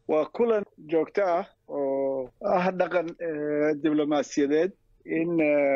وكلن جوكتا دقن دبلوماسياديد إن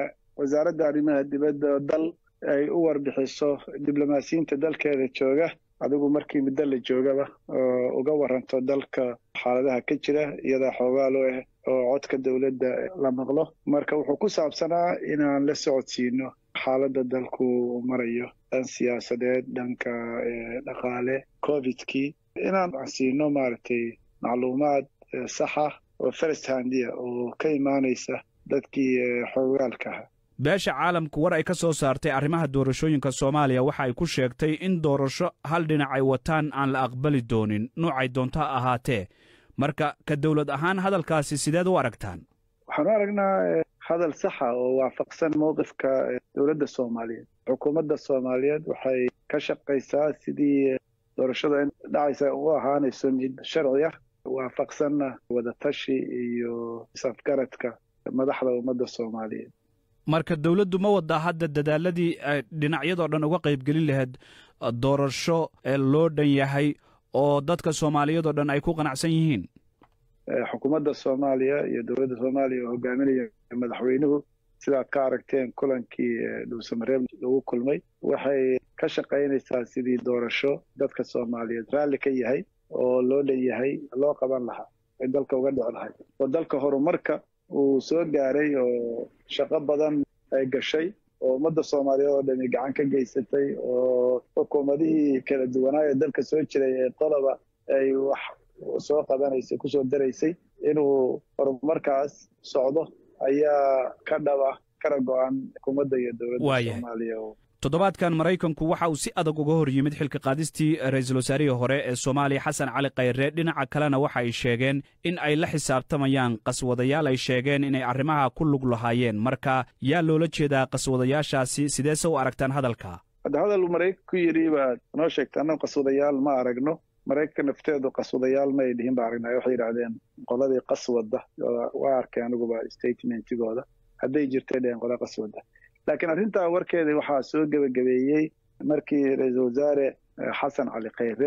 وزارة arrimaha dibadda dal ay u warbixiso diblomaasiyiinta dalkeeda jooga adigu markii muddo la joogaba uga waranto dalka xaaladaha ka jira iyada xoogaalo oo codka dawladda la maqlo marka wuxuu ku saabsanaa inaan la socodsiino xaaladda dalku marayo dhan siyaasadeed dhanka dhaqaale covidkii inaan siino maaragtay macluumaad sax ah oo first hand oo ka imaanaysa dadkii xoogaalka ahaa beesha caalamku war ay ka soo saartay arrimaha doorashooyinka Soomaaliya waxa ay ku sheegtay in doorasho hal dhinac ay wataan aan la aqbali doonin nuucay doonta ahaatee marka ka dawlad ahaan hadalkaasi sideed u aragtaan waxaan aragnaa hadal sax ah oo waafaqsan mowqifka dawladda Soomaaliyeed xukuumadda Soomaaliyeed waxay ka shaqaysaa sidii doorashada dhacaysa u ahaanayso mid sharci ah waafaqsan wada tashi iyo safgaradka madaxda ummadda Soomaaliyeed marka dawladdu ma wada hadda dadaaladii dhinacyada dhan uga qayb gelin lahayd doorasho loo dhan yahay oo dadka Soomaaliyeed oo dhan ay ku qanacsan yihiin xukuumadda Soomaaliya iyo dawladda Soomaaliya oo hogaaminaya madaxweynuhu sida ka aragteen kulankii Dhuusamareeb lagu kulmay waxay ka shaqaynaysaa sidii doorasho dadka Soomaaliyeed raalli ka yahay oo loo dhan yahay loo qaban lahaa ee dalka uga dhici lahayd oo dalka horumarka uu soo gaaray oo shaqo badan ay gashay oo ummadda Soomaaliyeed oo dhan gacan ka geysatay oo xukuumadihii kala duwanaa ee dalka soo jiray ee qolaba ay wax soo qabanaysa ku soo daraysay inuu horumarkaas socdo ayaa ka dhaba kala go'an xukuumadda iyo dawladda Soomaaliya toddobaadkan Maraykanku waxa uu si adag uga hor yimid xilka qaadistii ra'iisul wasaarihii hore ee Soomaaliya Xasan Cali Khayre dhinaca kalena waxa ay sheegeen in ay la xisaabtamayaan qaswadayaal ay sheegeen inay arrimaha ku lug lahaayeen marka yaa loola jeedaa qaswadayaashaasi sidee soo aragtaan hadalka hadal Maraykanku yiri baa noo sheegtaan qaswadayaal ma aragno Maraykanka nafteedu qaswadayaal ma ay dhihin baa aragnaa waxay yiraahdeen qoladii qaswada waa arkay aniguba statementigooda hadday jirtay dheen qolada qaswada laakiin arrinta warkeeda waxaa soo gabagabeeyay markii ra'iisul wasaare Xasan Cali Khayre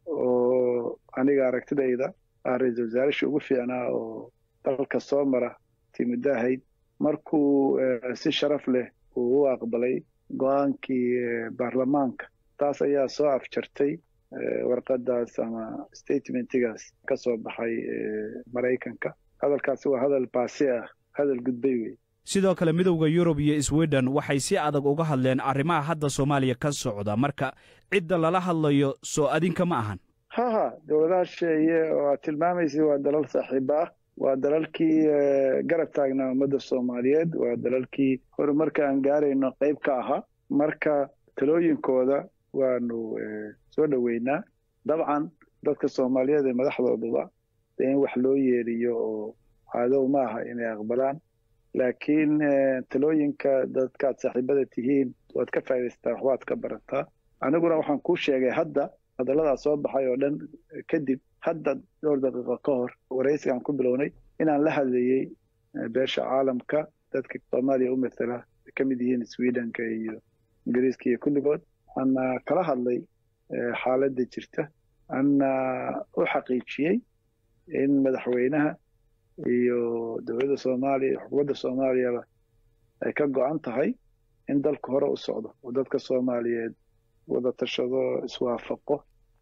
oo aniga aragtidayda ra'iisul wasaare ugu fiicnaa oo dalka soo mara timidahayd markuu si sharaf leh uu aqbalay go'aankii baarlamaanka taas ayaa soo afjartay warqadaas ama statementigaas ka soo baxay Maraykanka hadalkaasi waa hadal baasi ah hadal gudbay weey sidoo kale midowga Yurub iyo Sweden waxay si adag uga hadleen arrimaha hadda Soomaaliya ka socda marka cidda lala hadlayo soo adinka ma ahan dawladaha sheeye oo tilmaamaysa waa dalal saaxiib ah waa dalalkii garab taagnaa ummadda Soomaaliyeed waa dalalkii horumarka aan gaarayno qayb ka aha marka talooyinkooda waanu soo dhaweynaa dabcan dadka Soomaaliyeed ee madaxdooduba in wax loo yeeriyo oo caado ma aha inay aqbalaan laakiin talooyinka dadka saaxiibada tihiin waad ka faa'iidaystaa waxaad ka barataa aniguna waxaan ku sheegay hadda hadallada soo baxay oo dhan kadib hadda dhowr daqiiqo ka hor wareysigan ku bilownay inaan la hadlayay beesha caalamka dadka Soomaaliya u matala ka mid yihiin Sweden-ka iyo Ingiriiska iyo kulligood ana kala hadlay xaaladda jirta ana u xaqiijiyay in madaxweynaha iyo dawladda Soomaaliya xukuumadda Soomaaliya ay ka go'an tahay in dalku hore u socdo oo dadka Soomaaliyeed wada tashado iswaafaqo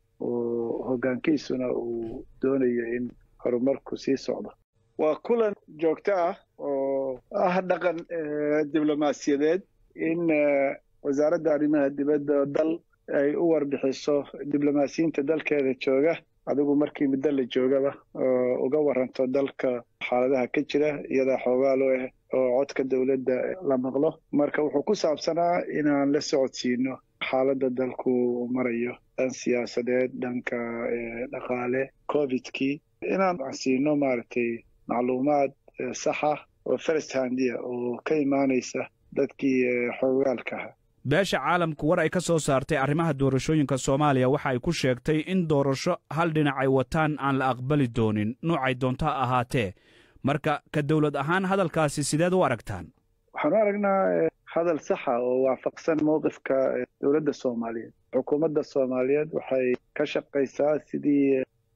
oo hoggaankiisuna uu doonayo in horumarku sii socdo waa kulan joogto ah oo dhaqan diblomaasiyadeed in wasaaradda arrimaha dibadda dal ay u warbixiso diblomaasiyiinta dalkeeda jooga adigu markii muddo la joogaba uga waranto dalka xaaladaha ka jira iyada xoogaalo oo codka dawladda la maqlo marka wuxuu ku saabsanaa inaan la socodsiino xaaladda dalku marayo dhan siyaasadeed dhanka dhaqaale covidkii inaan siino maaragtay macluumaad sax ah oo first hand oo ka imaanaysa dadkii xoogaalka ahaa beesha caalamku war ay ka soo saartay arrimaha doorashooyinka Soomaaliya waxa ay ku sheegtay in doorasho hal dhinac ay wataan aan la aqbali doonin nuucay doonta ahaatee marka ka dawlad ahaan hadalkaasi sideed u aragtaan waxaan aragnaa hadal sax ah oo waafaqsan mowqifka dawladda Soomaaliyeed xukuumadda Soomaaliyeed waxay ka shaqaysaa sidii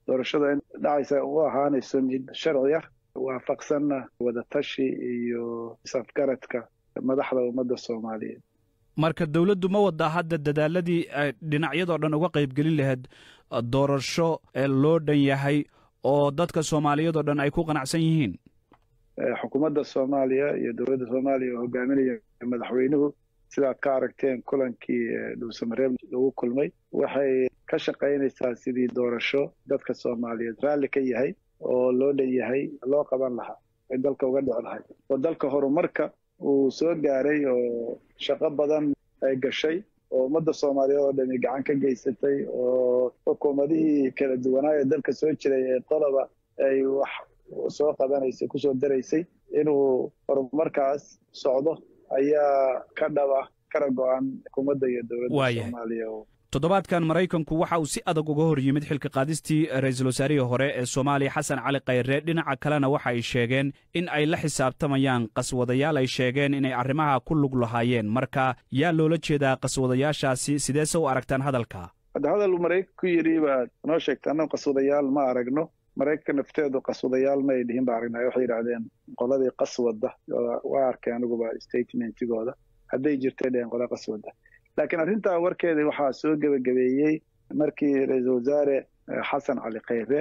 doorashada in dhacaysa u ahaanayso mid sharci ah waafaqsanna wadatashi iyo isafgaradka madaxda ummadda Soomaaliyeed. marka dawladdu ma wadaa hadda dadaaladii dhinacyadoo dhan uga qaybgelin lahayd doorasho loo dhan yahay oo dadka Soomaaliyeed oo dhan ay ku qanacsan yihiin. xukuumadda Soomaaliya iyo dawladda Soomaaliya oo hogaaminaya madaxweynuhu sidaad ka aragteen kulankii Dhuusamareeb lagu kulmay waxay ka shaqaynaysaa sidii doorasho dadka Soomaaliyeed raalli ka yahay oo loo dhan yahay loo qaban lahaa ay dalka uga dhici lahayd oo dalka horumarka uu soo gaaray oo shaqo badan ay gashay oo ummadda Soomaaliyeed oo dhan gacan ka geysatay oo xukuumadihii kala duwanaa ee dalka soo jiray ee qodobba ay wax soo qabanaysay ku soo daraysay inuu horumarkaas socdo ayaa ka dhaba kala go'an xukuumadda iyo dawladda Soomaaliya. toddobaadkan Maraykanku waxa uu si adag uga hor yimid xilka qaadistii ra'iisul wasaarihii hore ee Soomaaliya Xasan Cali Khayre dhinaca kalena waxa ay sheegeen in ay la xisaabtamayaan qaswadayaal ay sheegeen inay arrimaha ku lug lahaayeen marka yaa loola jeedaa qaswadayaashaasi sidee soo aragtaan hadalka hadal Maraykanku yiri baa noo sheegtaan qaswadayaal ma aragno Maraykanka nafteedu qaswadayaal ma ay dhihin baa aragnaa waxay yiraahdeen qoladii qaswada waa arkay aniguba statementigooda hadday jirtay dheen qolada qaswada laakiin arrinta warkeeda waxaa soo gabagabeeyay markii ra'iisul wasaare Xasan Cali Khayre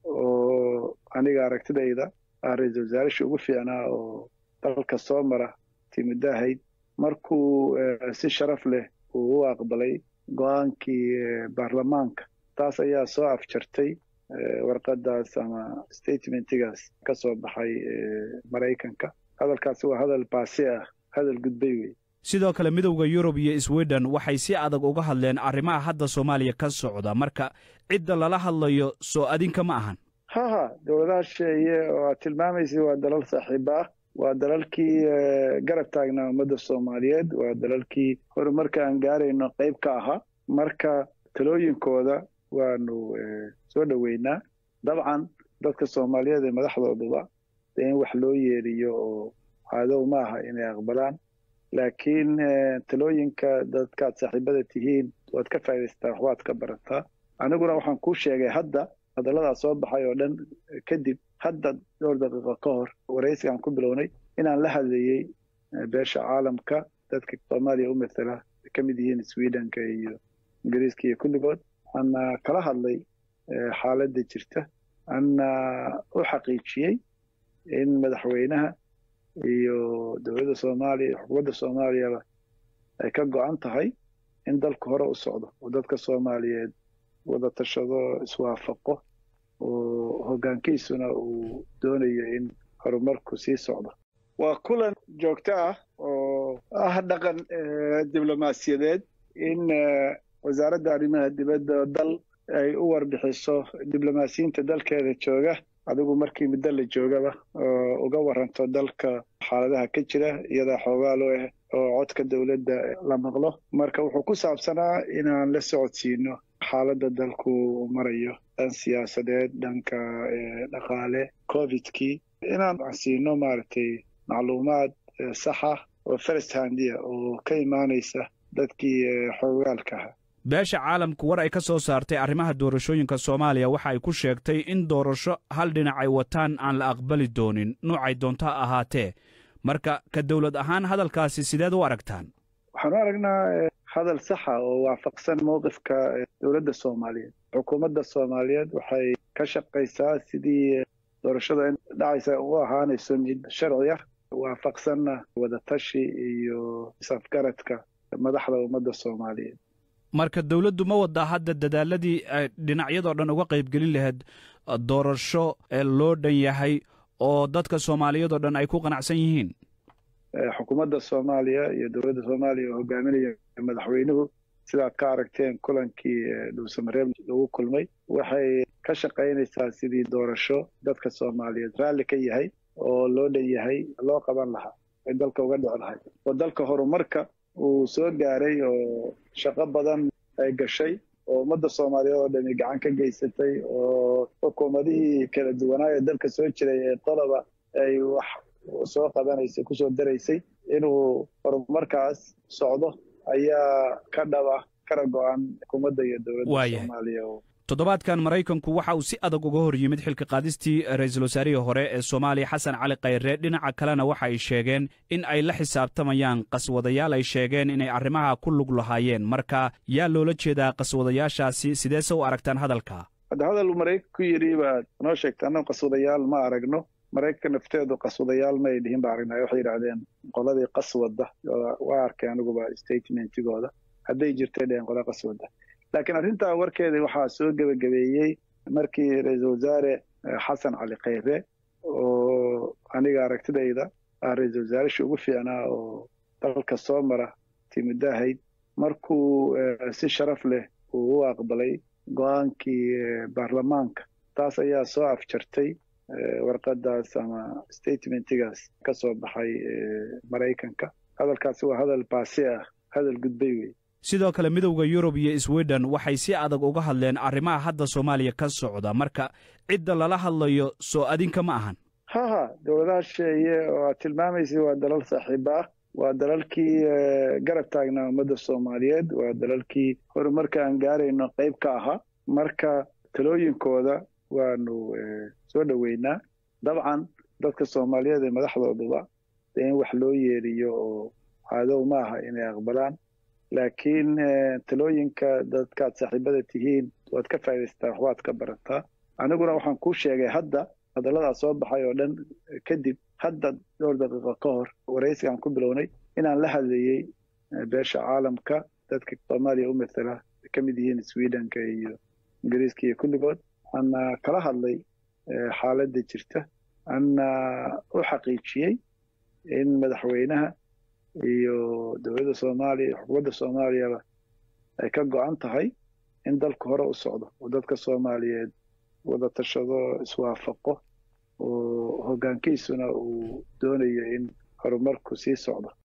oo aniga aragtidayda ra'iisul wasaare ugu fiicnaa oo dalka soo mara timidahayd markuu si sharaf leh uu aqbalay go'aankii baarlamaanka taas ayaa soo afjartay warqadaas ama statementigaas ka soo baxay Maraykanka hadalkaasi waa hadal baasi ah hadal gudbay wey. sidoo kale midowga Yurub iyo Sweden waxay si adag uga hadleen arrimaha hadda Soomaaliya ka socda marka cidda lala hadlayo soo adinka ma ahan dawladaha sheeye oo tilmaamaysa waa dalal saaxiibo ah waa dalalkii garab taagnaa ummadda Soomaaliyeed waa dalalkii horumarka aan gaarayno qayb ka aha marka talooyinkooda waanu soo dhaweynaa dabcan dadka Soomaaliyeed ee madaxdooduba in wax loo yeeriyo oo caado ma aha inay aqbalaan laakiin talooyinka dadka saaxiibada tihiin waad ka faa'iidaystaa waxaad ka barataa aniguna waxaan ku sheegay hadda hadallada soo baxay oo dhan kadib hadda dhowr daqiiqo ka hor wareysigan ku bilownay inaan la hadlayay beesha caalamka dadka Soomaaliya u matala ka mid yihiin Sweden-ka iyo Ingiriiska iyo kulligood ana kala hadlay xaaladda jirta ana u xaqiijiyay in madaxweynaha iyo dawladda Soomaaliya xukuumadda Soomaaliya ay ka go'an tahay in dalka hore u socdo oo dadka Soomaaliyeed wada tashado iswaafaqo oo hoggaankiisuna uu doonayo in horumarku sii socdo waa kulan joogto ah oo dhaqan diblomaasiyadeed in wasaaradda arrimaha dibadda dal ay u warbixiso diblomaasiyiinta dalkeeda jooga adigu markii muddo la joogaba oo uga waranto dalka xaaladaha ka jira iyada xoogaalo ah oo codka dawladda la maqlo marka wuxuu ku saabsanaa inaan la socodsiino xaaladda dalku marayo dhan siyaasadeed dhanka dhaqaale covidkii inaan siino maaragtay macluumaad sax ah oo first handia oo ka imaanaysa dadkii xoogaalka ahaa beesha caalamku war ay ka soo saartay arrimaha doorashooyinka Soomaaliya waxa ay ku sheegtay in doorasho hal dhinac ay wataan aan la aqbali doonin nuucay doonta ahaatee marka ka dawlad ahaan hadalkaasi sideed u aragtaan waxaan aragnaa hadal sax ah oo waafaqsan mowqifka dawladda Soomaaliyeed xukuumadda Soomaaliyeed waxay ka shaqaysaa sidii doorashada in dhacaysa u ahaanayso mid sharci ah waafaqsanna wadatashi iyo isafgaradka madaxda ummadda Soomaaliyeed marka dawladdu ma wadaa hadda dadaaladii dhinacyadoo dhan uga qaybgelin lahayd doorasho loo dhan yahay oo dadka Soomaaliyeed oo dhan ay ku qanacsan yihiin xukuumadda Soomaaliya iyo dawladda Soomaaliya oo hogaaminaya madaxweynuhu sidaad ka aragteen kulankii Dhuusamareeb lagu kulmay waxay ka shaqaynaysaa sidii doorasho dadka Soomaaliyeed raalli ka yahay oo loo dhan yahay loo qaban lahaa ay dalka uga dhici lahayd oo dalka horumarka uu soo gaaray oo shaqo badan ay gashay oo ummadda Soomaaliyeed oo dhan gacan ka geysatay oo xukuumadihii kala duwanaa ee dalka soo jiray ee qodobba ay wax soo qabanaysay ku soo daraysay inuu horumarkaas socdo ayaa ka dhaba kala go'an xukuumadda iyo dawladda Soomaaliya toddobaadkan maraykanku waxa uu si adag uga hor yimid xilka qaadistii ra'iisul wasaarihii hore ee soomaaliya xasan cali khayre dhinaca kalena waxa ay sheegeen in ay la xisaabtamayaan qaswadayaal ay sheegeen inay arrimaha ku lug lahaayeen marka yaa loola jeedaa qaswadayaashaasi sideese u aragtaan hadalka hadal maraykanku yidhi baad noo sheegta annagu qaswadayaal ma aragno maraykanka nafteedu qaswadayaal ma ay dhihin ba aragnay waxay yidhaahdeen qoladii qaswada waa arkay aniguba statementigooda hadday jirtay dheheen qola qaswada laakiin arrintaa warkeedii waxaa soo gebagabeeyey markii ra-iisul wasaare xasan cali khayre oo aniga aragtidayda ra-iisul wasaareshii ugu fiicnaa oo dalka soo mara timidaahayd markuu si sharaf leh uu u aqbalay go-aankii baarlamaanka taas ayaa soo afjartay warqadaas ama statementigaas ka soo baxay maraykanka hadalkaasi waa hadal baasi ah hadal gudbay wey sidoo kale midowda yurub iyo sweden waxay si adag uga hadleen arrimaha hadda soomaaliya ka socda marka cidda lala hadlayo soo adinka ma ahan ha dowladaha sheeye oo aad tilmaamaysay waa dalal saaxiiba ah waa dalalkii garab taagnaa ummadda soomaaliyeed waa dalalkii horumarka aan gaarayno qayb ka ahaa marka talooyinkooda waanu soo dhoweynaa dabcan dadka soomaaliyeed ee madaxdooduba dee in wax loo yeeriyo oo cadow ma aha inay aqbalaan laakiin talooyinka dadkaad saaxiibada tihiin waad ka faa'idaystaa waxbaad ka barataa aniguna waxaan kuu sheegay hadda hadalladaas soo baxay oo dhan kadib hadda dhowr daqiiqo ka hor waraysigaan ku bilownay inaan la hadlayey beesha caalamka dadka soomaaliya u matala ka mid yihiin swedenka iyo ingiriiska iyo kulligood ana kala hadlay xaaladda jirta ana u xaqiijiyey in madaxweynaha iyo dowladda soomaaliya xukuumadda soomaaliyaba ay ka go'an tahay in dalka hore u socdo oo dadka soomaaliyeed wada tashado iswaafaqo oo hoggaankiisuna uu doonayo in horumarku sii socdo